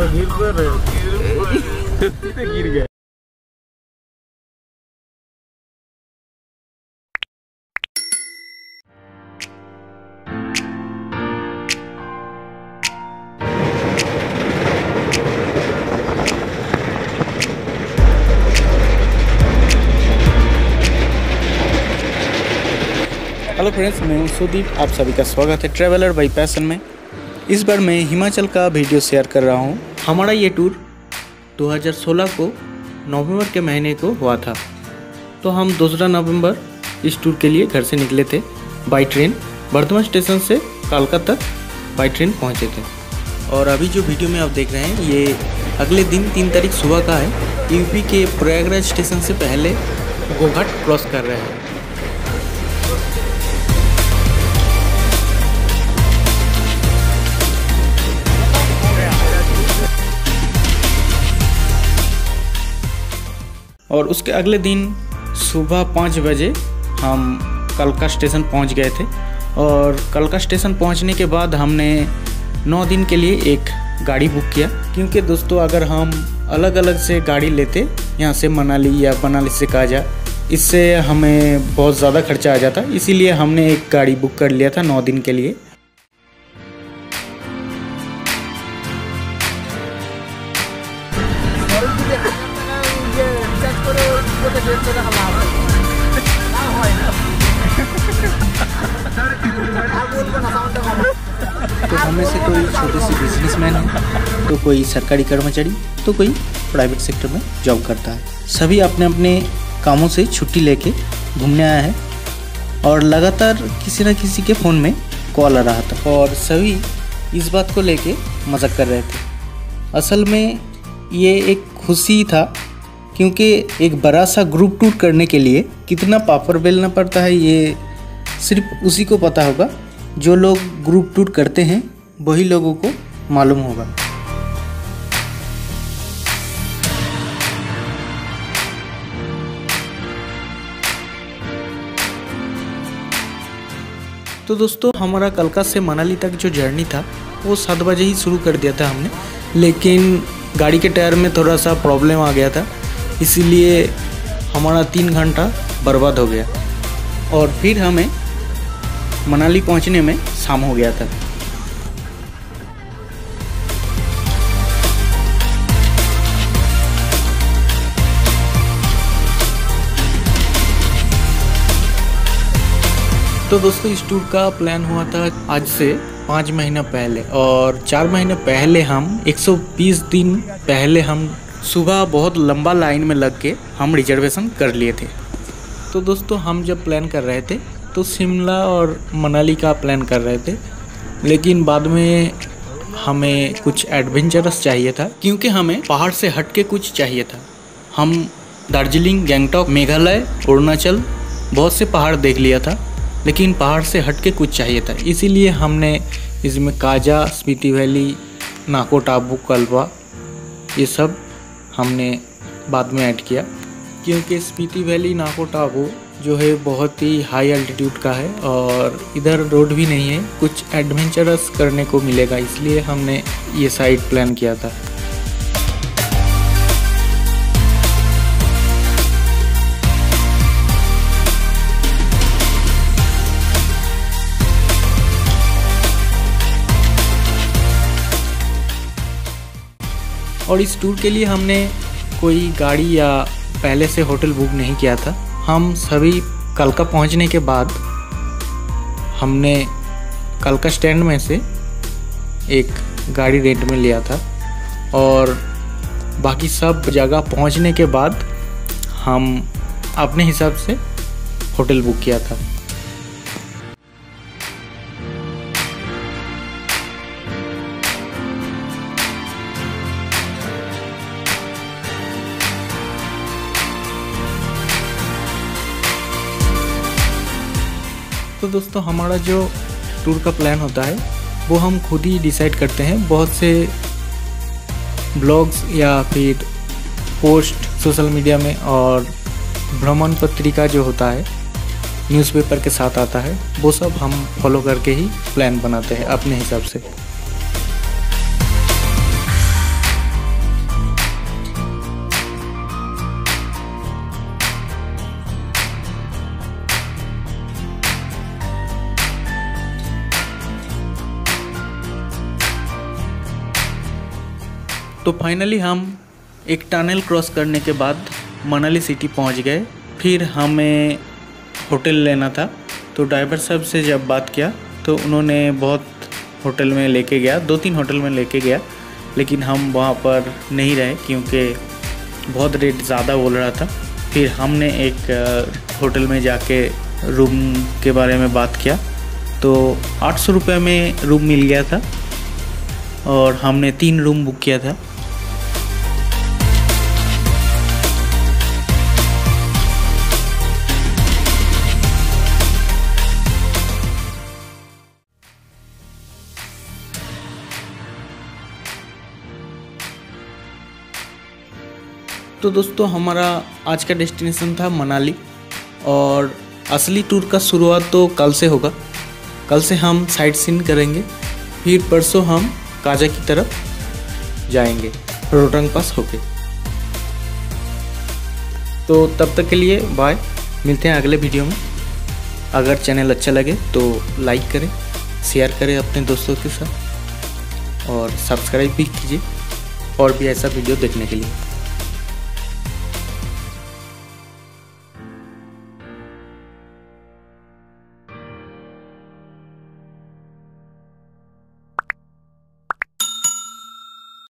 गिर गया। Hello friends, मैं हूं सुदीप। आप सभी का स्वागत है ट्रैवलर बाई पैशन में। इस बार मैं हिमाचल का वीडियो शेयर कर रहा हूं। हमारा ये टूर 2016 को नवंबर के महीने को हुआ था। तो हम 2 नवंबर इस टूर के लिए घर से निकले थे बाई ट्रेन। बर्धमान स्टेशन से कालका तक बाई ट्रेन पहुंचे थे। और अभी जो वीडियो में आप देख रहे हैं ये अगले दिन 3 तारीख सुबह का है। यूपी के प्रयागराज स्टेशन से पहले गोघाट क्रॉस कर रहे हैं। और उसके अगले दिन सुबह 5 बजे हम कालका स्टेशन पहुंच गए थे। और कालका स्टेशन पहुंचने के बाद हमने 9 दिन के लिए एक गाड़ी बुक किया, क्योंकि दोस्तों अगर हम अलग अलग से गाड़ी लेते यहाँ से मनाली या मनाली से काजा, इससे हमें बहुत ज़्यादा खर्चा आ जाता। इसीलिए हमने एक गाड़ी बुक कर लिया था 9 दिन के लिए। तो हमें से कोई छोटे से बिजनेसमैन है, तो कोई सरकारी कर्मचारी, तो कोई प्राइवेट सेक्टर में जॉब करता है। सभी अपने अपने कामों से छुट्टी लेके घूमने आया है। और लगातार किसी न किसी के फ़ोन में कॉल आ रहा था और सभी इस बात को लेके मजाक कर रहे थे। असल में ये एक खुशी था, क्योंकि एक बड़ा सा ग्रुप टूर करने के लिए कितना पापड़ बेलना पड़ता है ये सिर्फ उसी को पता होगा। जो लोग ग्रुप टूर करते हैं वही लोगों को मालूम होगा। तो दोस्तों हमारा कालका से मनाली तक जो जर्नी था वो 7 बजे ही शुरू कर दिया था हमने, लेकिन गाड़ी के टायर में थोड़ा सा प्रॉब्लम आ गया था, इसीलिए हमारा 3 घंटा बर्बाद हो गया। और फिर हमें मनाली पहुंचने में शाम हो गया था। तो दोस्तों इस टूर का प्लान हुआ था आज से 5 महीना पहले, और 4 महीने पहले हम 120 दिन पहले हम सुबह बहुत लंबा लाइन में लग के हम रिजर्वेशन कर लिए थे। तो दोस्तों हम जब प्लान कर रहे थे तो शिमला और मनाली का प्लान कर रहे थे, लेकिन बाद में हमें कुछ एडवेंचरस चाहिए था, क्योंकि हमें पहाड़ से हट के कुछ चाहिए था। हम दार्जिलिंग, गैंगटॉक, मेघालय, अरुणाचल बहुत से पहाड़ देख लिया था, लेकिन पहाड़ से हट के कुछ चाहिए था। इसीलिए हमने इसमें काजा, स्पीति वैली, नाको टाबू, कल्वा ये सब हमने बाद में ऐड किया, क्योंकि स्पीति वैली, नाको टाबू जो है बहुत ही हाई एल्टीट्यूड का है और इधर रोड भी नहीं है, कुछ एडवेंचरस करने को मिलेगा, इसलिए हमने ये साइड प्लान किया था। और इस टूर के लिए हमने कोई गाड़ी या पहले से होटल बुक नहीं किया था। हम सभी कालका पहुंचने के बाद हमने कालका स्टैंड में से एक गाड़ी रेंट में लिया था, और बाकी सब जगह पहुंचने के बाद हम अपने हिसाब से होटल बुक किया था। तो दोस्तों हमारा जो टूर का प्लान होता है वो हम खुद ही डिसाइड करते हैं। बहुत से ब्लॉग्स या फिर पोस्ट सोशल मीडिया में और भ्रमण पत्रिका जो होता है न्यूज़पेपर के साथ आता है, वो सब हम फॉलो करके ही प्लान बनाते हैं अपने हिसाब से। तो फाइनली हम एक टनल क्रॉस करने के बाद मनाली सिटी पहुंच गए। फिर हमें होटल लेना था, तो ड्राइवर साहब से जब बात किया तो उन्होंने बहुत होटल में लेके गया, 2-3 होटल में लेके गया, लेकिन हम वहाँ पर नहीं रहे क्योंकि बहुत रेट ज़्यादा बोल रहा था। फिर हमने एक होटल में जाके रूम के बारे में बात किया तो 800 रुपये में रूम मिल गया था और हमने 3 रूम बुक किया था। तो दोस्तों हमारा आज का डेस्टिनेशन था मनाली और असली टूर का शुरुआत तो कल से होगा। कल से हम साइट सीइंग करेंगे, फिर परसों हम काजा की तरफ जाएंगे रोहतांग पास होके। तो तब तक के लिए बाय, मिलते हैं अगले वीडियो में। अगर चैनल अच्छा लगे तो लाइक करें, शेयर करें अपने दोस्तों के साथ और सब्सक्राइब भी कीजिए और भी ऐसा वीडियो देखने के लिए।